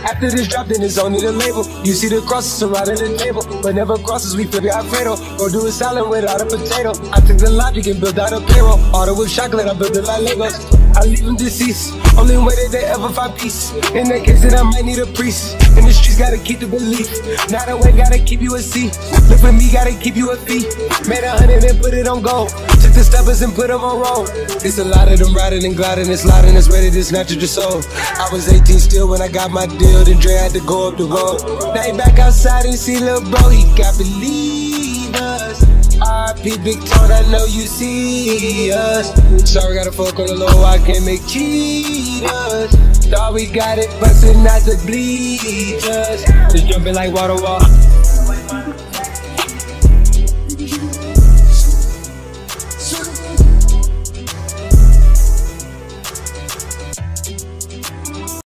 After this drop, then it's only the label. You see the crosses surrounding the table, but never crosses, we flip it Alfredo. Go do a salad without a potato. I took the logic and built out a payroll. Order with chocolate, I built it like Legos. I leave them deceased, only way that they ever find peace. In that case, then I might need a priest. In the streets, gotta keep the belief. Now the way, gotta keep you a C. Look for me, gotta keep you a fee. Made 100 and put it on gold. Took the steppers and put them on roll. It's a lot of them riding and gliding, it's loud and it's ready to snatch at your soul. I was 18 still when I got my deal, then Dre had to go up the road. Now he back outside and see lil' bro, he got believers. RP Big Tone, I know you see us. Sorry, gotta fuck on the low, I can't make cheaters. Thought we got it, bustin' out the bleachers. Just jumping like water wall.